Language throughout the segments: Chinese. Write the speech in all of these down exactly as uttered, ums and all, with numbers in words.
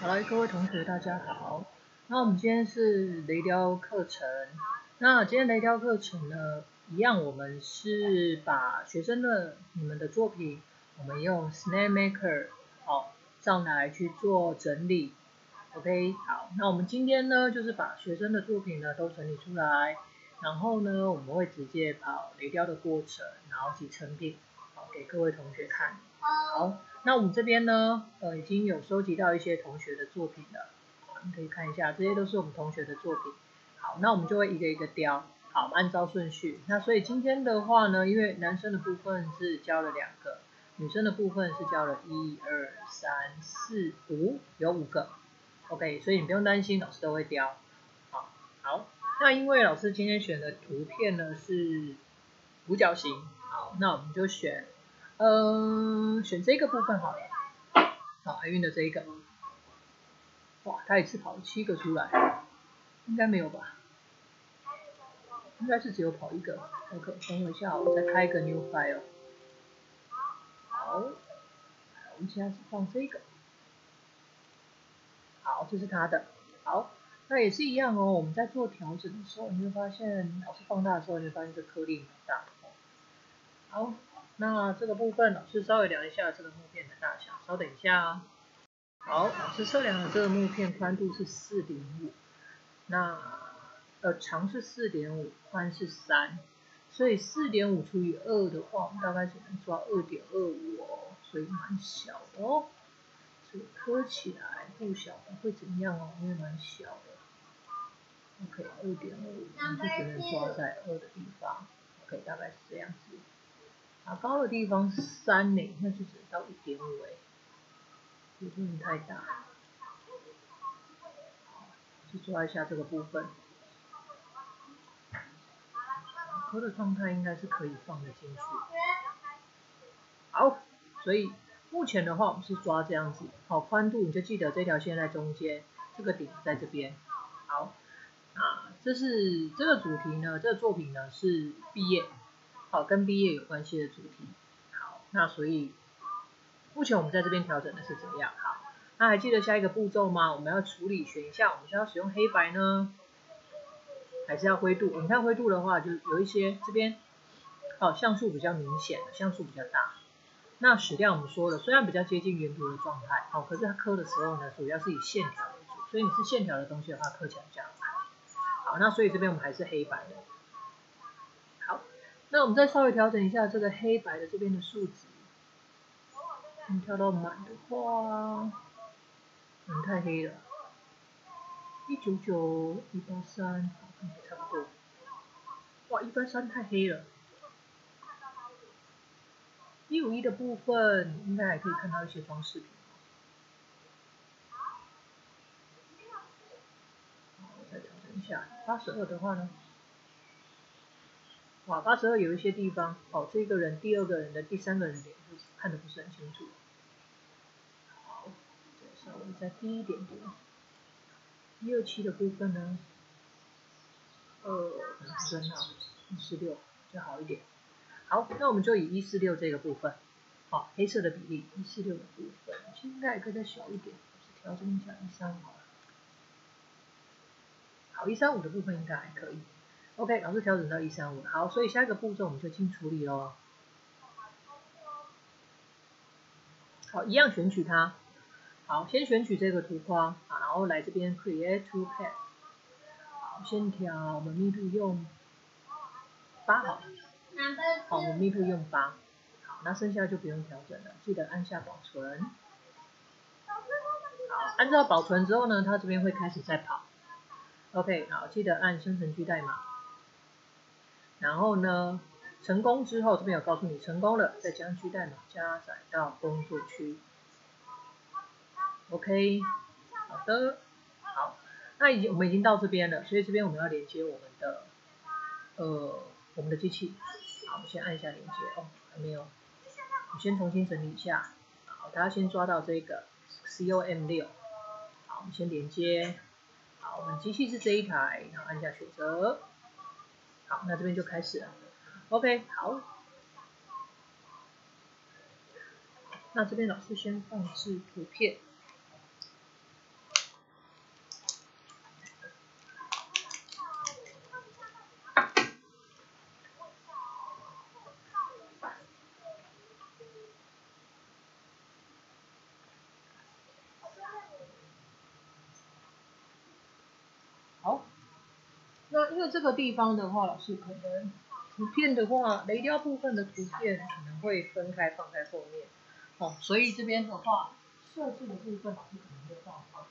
好了，各位同学，大家好。那我们今天是雷雕课程。那今天雷雕课程呢，一样我们是把学生的你们的作品，我们用 SnakeMaker 哦上来去做整理。OK， 好，那我们今天呢，就是把学生的作品呢都整理出来，然后呢，我们会直接跑雷雕的过程，然后去成品，好给各位同学看。好，那我们这边呢，呃，已经有收集到一些同学的作品了，你可以看一下，这些都是我们同学的作品。好，那我们就会一个一个雕，好，按照顺序。那所以今天的话呢，因为男生的部分是教了两个，女生的部分是教了一二三四五，有五个。OK， 所以你不用担心，老师都会雕。好，好，那因为老师今天选的图片呢是五角形，好，那我们就选。嗯、呃，选这个部分好了。好，海运的这一个，哇，他一次跑了七个出来，应该没有吧？应该是只有跑一个。OK， 等我一下，我再开一个 new file。好，我们现在只放这个。好，这是他的。好，那也是一样哦。我们在做调整的时候，你会发现老师放大的时候，你会发现这颗粒很大。好，那这个部分老师稍微量一下这个木片的大小，稍等一下啊。好，老师测量的这个木片宽度是 四点五， 那呃长是 四点五， 宽是三，所以 四点五 除以二的话，我们大概只能抓 二点二五 哦，所以蛮小的哦。所以刻起来不小的会怎么样哦？因为蛮小的。OK， 二点二五， 我们就只能抓在二的地方。OK， 大概是这样子。啊，高的地方是三呢，那就只能到 一点五 哎。有点太大，去抓一下这个部分。刻的状态应该是可以放得进去。好，所以目前的话，我们是抓这样子。好，宽度你就记得这条线在中间，这个顶在这边。好，啊，这是这个主题呢，这个作品呢是毕业，好，跟毕业有关系的主题。好，那所以目前我们在这边调整的是怎么样？好。那还记得下一个步骤吗？我们要处理选一下，我们是要使用黑白呢，还是要灰度？你看灰度的话，就有一些这边，哦，像素比较明显，像素比较大。那矢量我们说了，虽然比较接近原图的状态，好，可是它刻的时候呢，主要是以线条为主，所以你是线条的东西的话，刻起来比较好。好，那所以这边我们还是黑白的。好，那我们再稍微调整一下这个黑白的这边的数值。你调到满的话。嗯，太黑了，一九九一八三，看起来差不多。哇，一八三太黑了。一五一的部分应该还可以看到一些装饰品。好，我再调整一下。八十二的话呢？哇，八十二有一些地方，哦，这个人、第二个人的、第三个人的脸看得不是很清楚。好，再稍微再低一点点。一二七的部分呢？呃，可能不是很好，一四六就好一点。好，那我们就以一四六这个部分，好，黑色的比例一四六的部分，应该也可以再小一点，调整一下一三五。好，一三五的部分应该还可以。OK， 老师调整到一三五，好，所以下一个步骤我们就进处理咯。好，一样选取它。好，先选取这个图框，然后来这边 Create Toolpath。好，线条我们密度用八好了。好，我们密度用八。好，那剩下就不用调整了，记得按下保存。好，按照保存之后呢，它这边会开始在跑。OK， 好，记得按生成句代码。然后呢，成功之后这边有告诉你成功了，再将句代码加载到工作区。OK， 好的，好，那已经我们已经到这边了，所以这边我们要连接我们的呃我们的机器。好，我们先按一下连接哦，还没有，我先重新整理一下。好，大家先抓到这个 C O M 六。好，我们先连接。好，我们机器是这一台，然后按下选择。好，那这边就开始了。OK， 好。那这边老师先放置图片。 因为这个地方的话，老师可能图片的话，雷雕部分的图片可能会分开放在后面，哦，所以这边的话，设置的部分老师可能会放放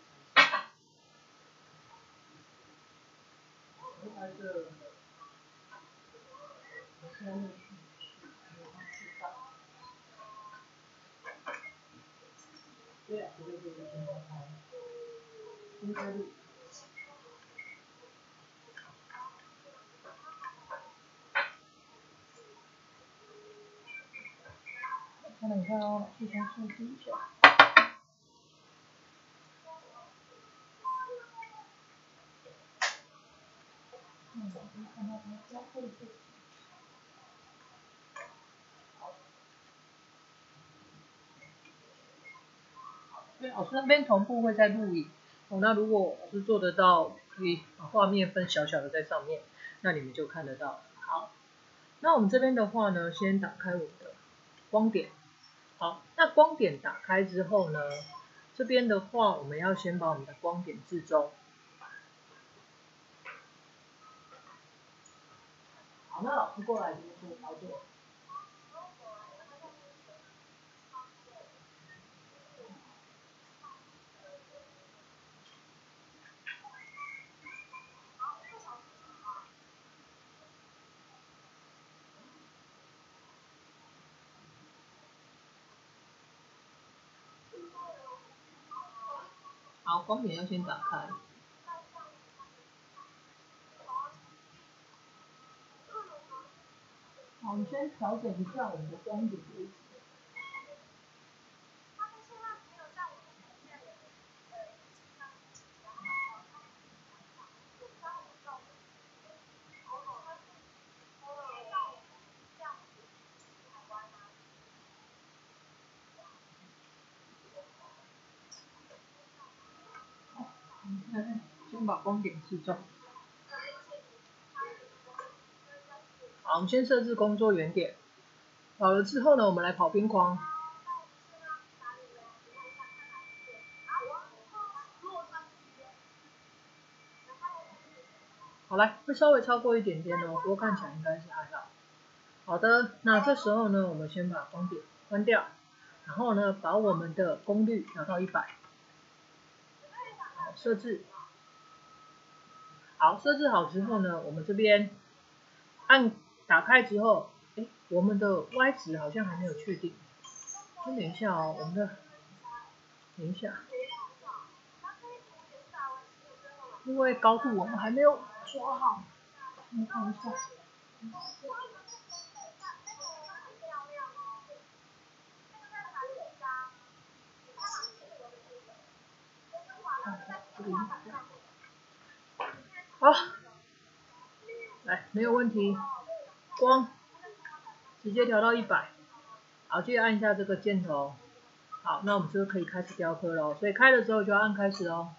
在这。对啊，对对对对，公开，公开录。等一下哦，老师先设置一下。嗯，看到它交互字。对，老师那边同步会在录影。哦，那如果老师做得到，可以把画面分小小的在上面，那你们就看得到了。好，那我们这边的话呢，先打开我们的光点。好，那光点打开之后呢，这边的话我们要先把我们的光点置中。好，那老师过来这边做操作。好，光点要先打开。好，我们先调整一下我们的光点位置。先把光点置中。好，我们先设置工作原点。好了之后呢，我们来跑边框。好，来，会稍微超过一点点哦，不过看起来应该是还好。好的，那这时候呢，我们先把光点关掉，然后呢，把我们的功率调到一百。好，设置。好，设置好之后呢，我们这边按打开之后，哎，我们的 Y 值好像还没有确定。先等一下哦，我们的，等一下，因为高度我们还没有抓好，我们看一下。好，来，没有问题，光直接调到一百。好，接着按一下这个箭头。好，那我们就可以开始雕刻咯。所以开了之后就要按开始哦。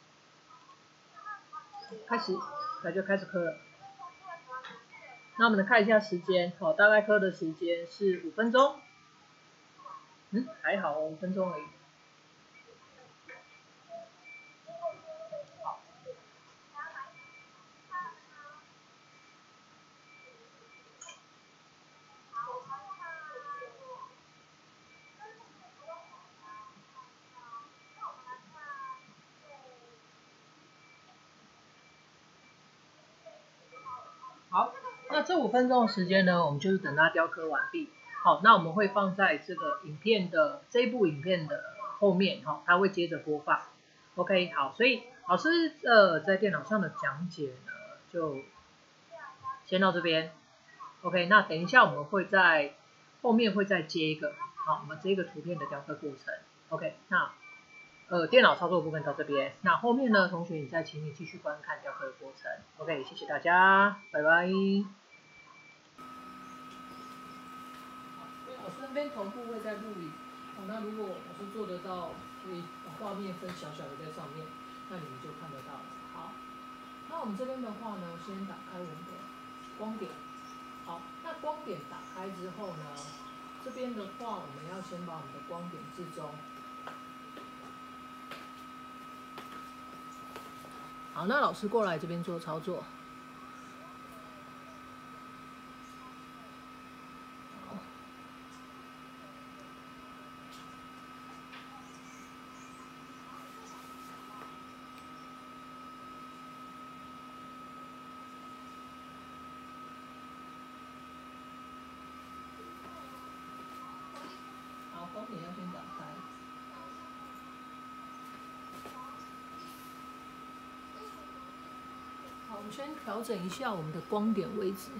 开始，那就开始刻了。那我们来看一下时间，好，大概刻的时间是五分钟。嗯，还好哦，五分钟而已。好，那这五分钟的时间呢，我们就是等它雕刻完毕。好，那我们会放在这个影片的这一部影片的后面，哈，它会接着播放。OK， 好，所以老师呃在电脑上的讲解呢，就先到这边。OK， 那等一下我们会在后面会再接一个，好，我们这个图片的雕刻过程。OK， 那呃电脑操作部分到这边，那后面呢，同学你再请你继续观看雕刻的过程。OK， 谢谢大家，拜拜。老师那边同步会在录影，好，那如果老师做得到，可以把画面分小小的在上面，那你们就看得到了。好，那我们这边的话呢，先打开我们的光点。好，那光点打开之后呢，这边的话我们要先把我们的光点置中。好，那老师过来这边做操作。 点要先打开。好，我们先调整一下我们的光点位置。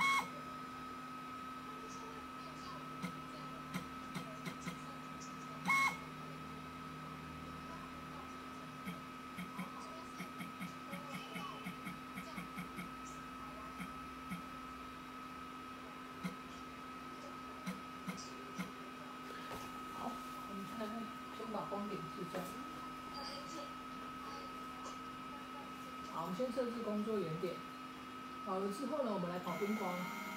好，我们现在先把光点置在。好，我们先设置工作原点。好了之后呢，我们来跑边光。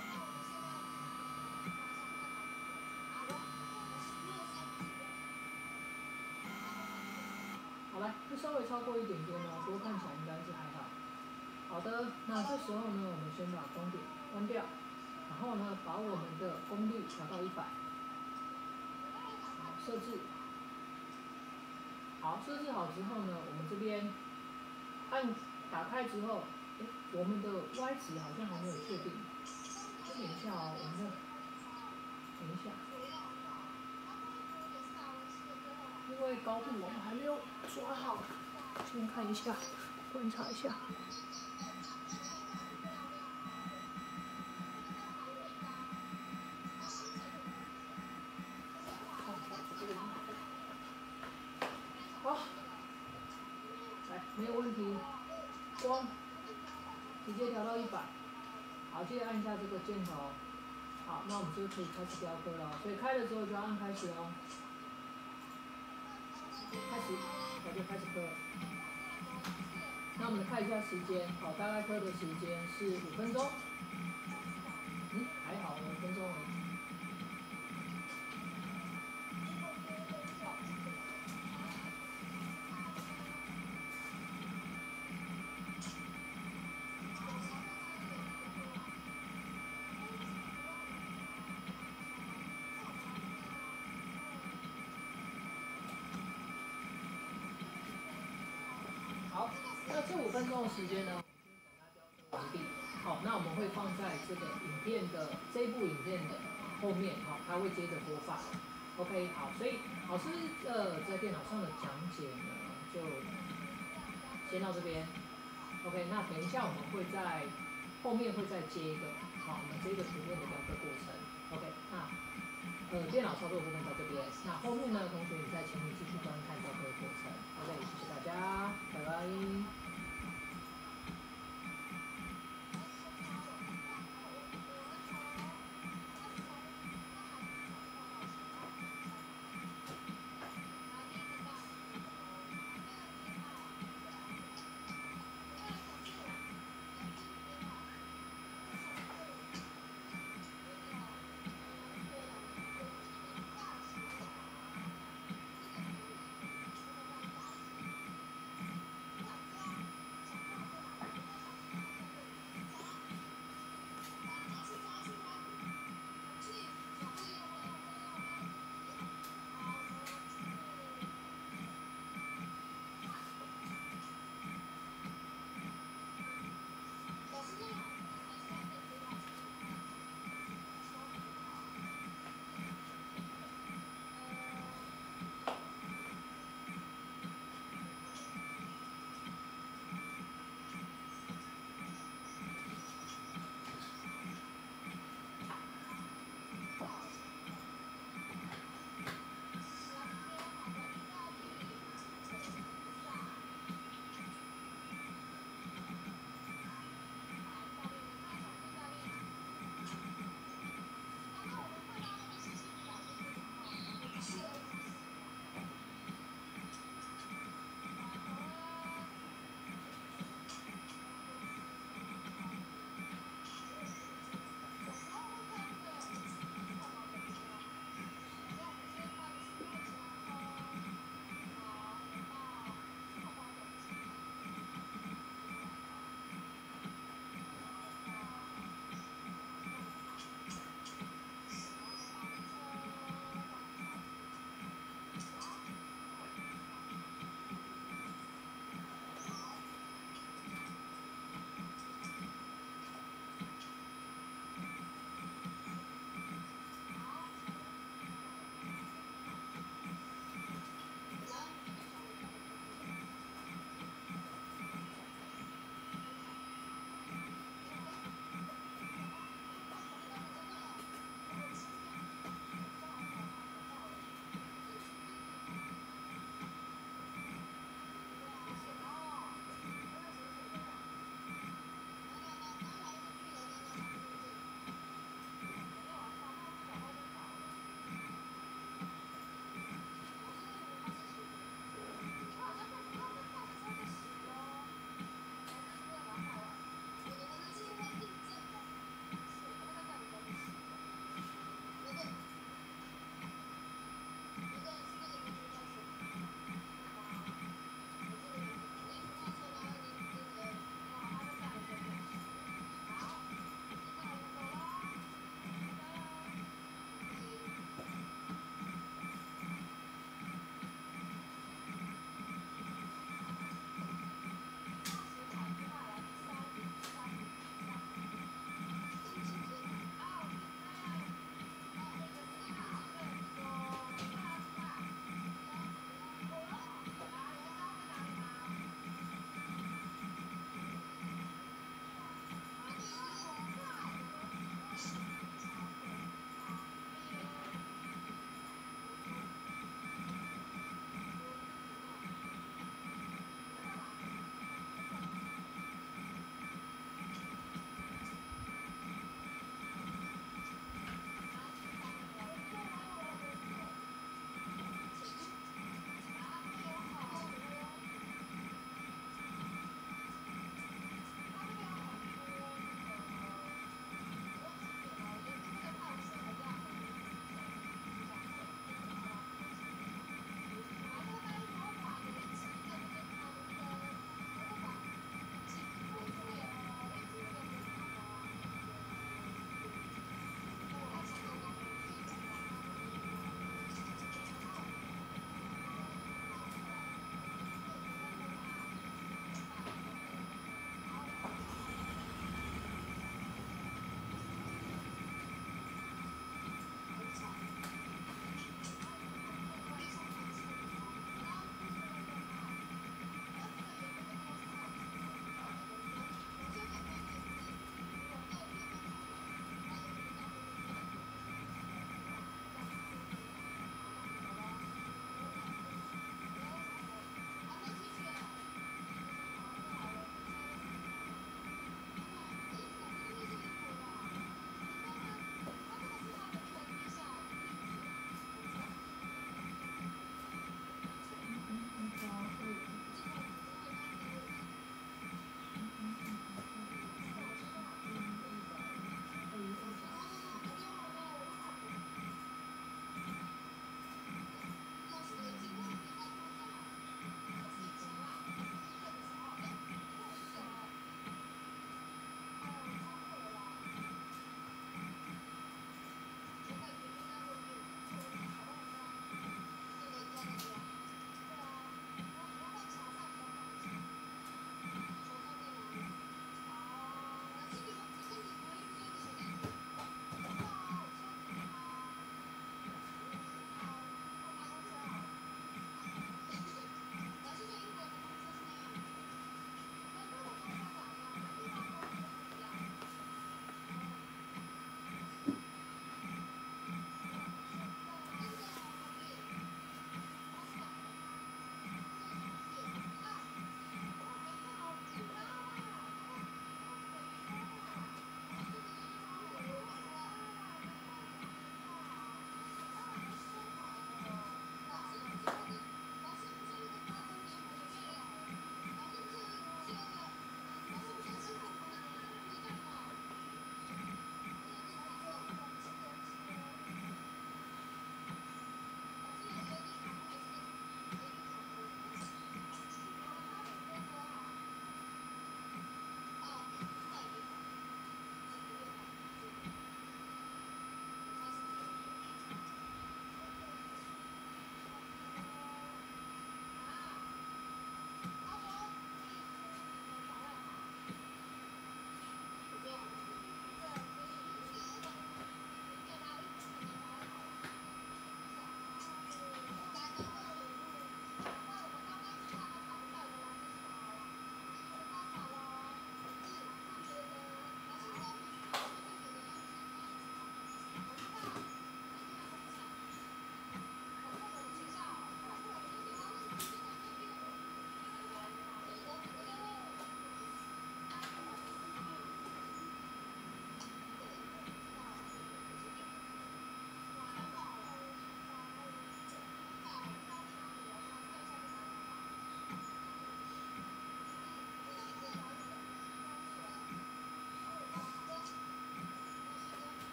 好来，就稍微超过一点点哦，不过看起来应该是还好。好的，那这时候呢，我们先把光点关掉，然后呢，把我们的功率调到一百。好，设置。好，设置好之后呢，我们这边按打开之后，哎，我们的 Y 值好像还没有确定。等一下哦，我们的等一下，因为高度我们还没有抓好，先看一下，观察一下。好，来，没有问题，光直接调到一百。好，接着按一下这个箭头。好，那我们就可以开始雕刻了。所以开了之后就要按开始哦。开始，我就开始刻了。那我们看一下时间，好，大概刻的时间是五分钟。嗯，还好，五分钟而已。好，那这五分钟的时间呢，完毕。好，那我们会放在这个影片的这一部影片的后面，好，它会接着播放。OK， 好，所以老师呃在电脑上的讲解呢，就先到这边。OK， 那等一下我们会在后面会再接一个，好，我们这个图片的雕刻过程。OK， 那呃电脑操作部分到这边，那后面呢，同学你再请你继续观看雕刻的过程。OK， 谢谢大家，拜拜。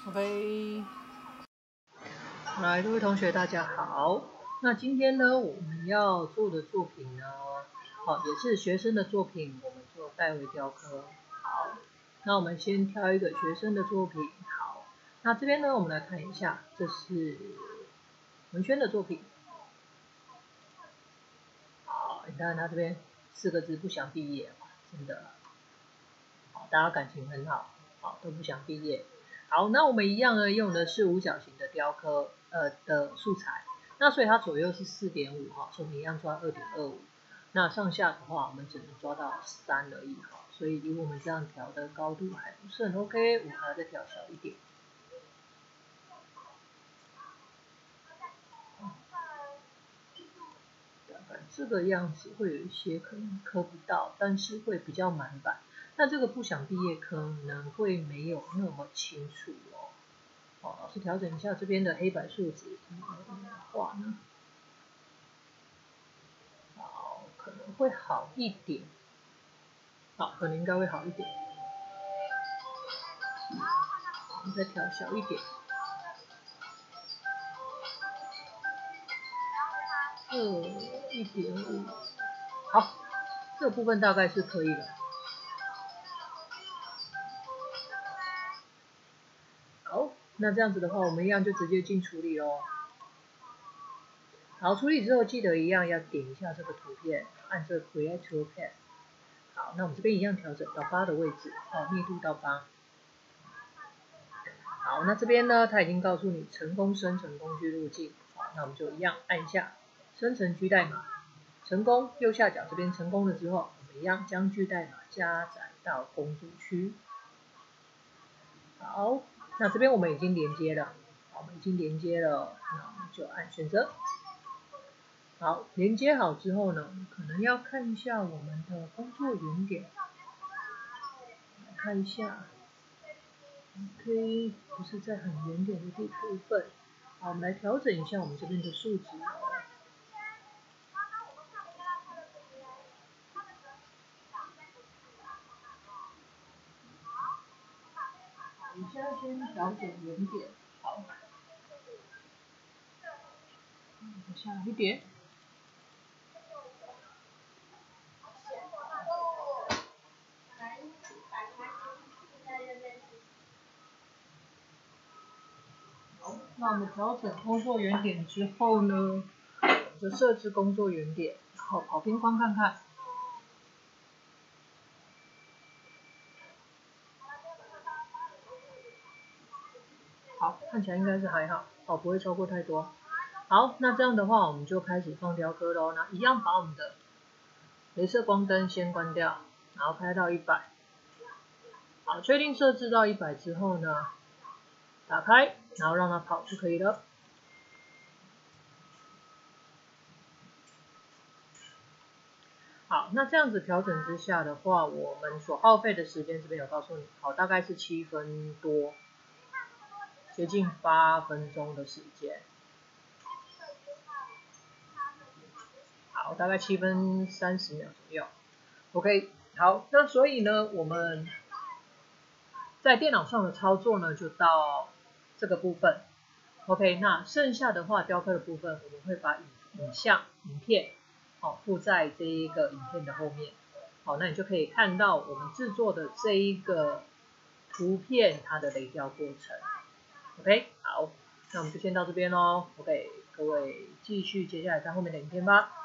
OK， 来，各位同学大家好。那今天呢，我们要做的作品呢，好，也是学生的作品，我们就代为雕刻。好，那我们先挑一个学生的作品。好，那这边呢，我们来看一下，这是文轩的作品。好，你看他这边四个字不想毕业，真的，好，大家感情很好，好，都不想毕业。好，那我们一样呢，用的是五角形的雕刻呃的素材，那所以它左右是 四点五 哈，所以我们一样抓 二点二五，那上下的话我们只能抓到三而已哈，所以以我们这样调的高度还不是很 OK， 我们还要再调小一点。大概这个样子会有一些可能刻不到，但是会比较满版。那这个不想毕业可能会没有那么清楚哦。好，老师调整一下这边的黑白数值怎么画呢？好，可能会好一点。好，可能应该会好一点。我们再调小一点。二一点五。好，这个部分大概是可以的。好，那这样子的话，我们一样就直接进处理咯。好，处理之后记得一样要点一下这个图片，按这 Create to Path。好，那我们这边一样调整到八的位置，哦，密度到八。好，那这边呢，它已经告诉你成功生成工具路径。好，那我们就一样按一下生成G代码，成功，右下角这边成功了之后，我们一样将G代码加载到工作区。好，那这边我们已经连接了，好，我们已经连接了，那我们就按选择。好，连接好之后呢，可能要看一下我们的工作原点，看一下 ，OK， 不是在很原点的地部分。好，我们来调整一下我们这边的数值哦。你现在先调整原点，好，下一点。好，那我们调整工作原点之后呢，就设置工作原点，然后跑边框看看。好，看起来应该是还好，哦，不会超过太多。好，那这样的话，我们就开始放雕刻咯。那一样把我们的雷射光灯先关掉，然后开到一百。好，确定设置到一百之后呢，打开，然后让它跑就可以了。好，那这样子调整之下的话，我们所耗费的时间这边有告诉你，好，大概是七分多，接近八分钟的时间。好，大概七分三十秒左右。OK， 好，那所以呢，我们在电脑上的操作呢，就到这个部分。OK， 那剩下的话，雕刻的部分，我们会把影影像、影片，好，附在这一个影片的后面。好，那你就可以看到我们制作的这一个图片它的雷雕过程。OK， 好，那我们就先到这边咯。OK， 各位继续接下来看后面的影片吧。